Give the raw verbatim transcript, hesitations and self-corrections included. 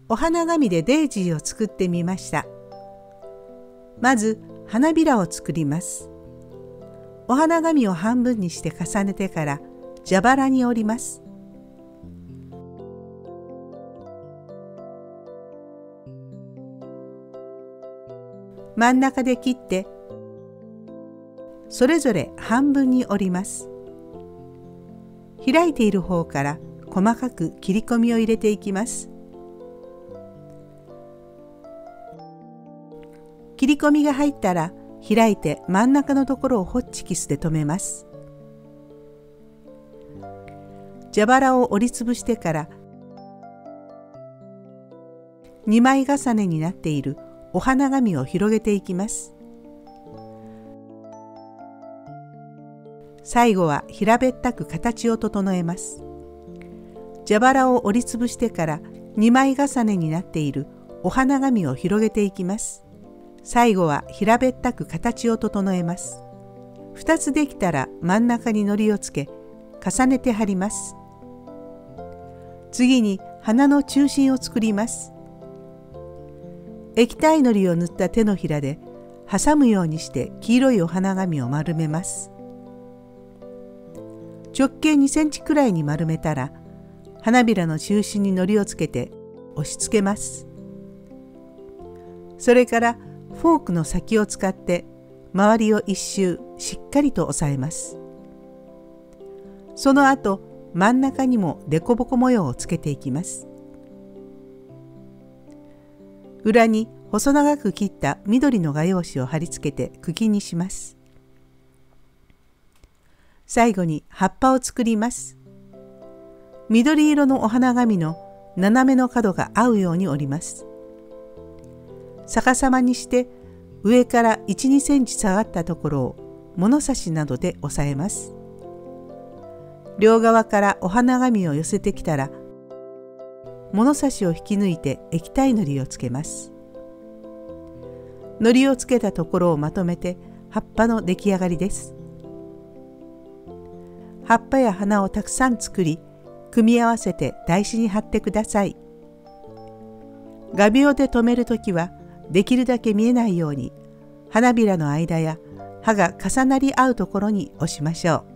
お花紙でデイジーを作ってみました。まず花びらを作ります。お花紙を半分にして重ねてから蛇腹に折ります。真ん中で切ってそれぞれ半分に折ります。開いている方から細かく切り込みを入れていきます。切り込みが入ったら開いて真ん中のところをホッチキスで留めます。蛇腹を折りつぶしてからにまい重ねになっているお花紙を広げていきます。最後は平べったく形を整えます。蛇腹を折りつぶしてからにまい重ねになっているお花紙を広げていきます。最後は平べったく形を整えます。ふたつできたら真ん中に糊をつけ重ねて貼ります。次に花の中心を作ります。液体糊を塗った手のひらで挟むようにして黄色いお花紙を丸めます。直径にセンチくらいに丸めたら花びらの中心に糊をつけて押し付けます。それからフォークの先を使って周りを一周しっかりと押さえます。その後真ん中にもデコボコ模様をつけていきます。裏に細長く切った緑の画用紙を貼り付けて茎にします。最後に葉っぱを作ります。緑色のお花紙の斜めの角が合うように折ります。逆さまにして上からいち、にセンチ下がったところを物差しなどで押さえます。両側からお花紙を寄せてきたら物差しを引き抜いて液体糊をつけます。糊をつけたところをまとめて葉っぱの出来上がりです。葉っぱや花をたくさん作り、組み合わせて台紙に貼ってください。画鋲で留めるときはできるだけ見えないように花びらの間や葉が重なり合うところに押しましょう。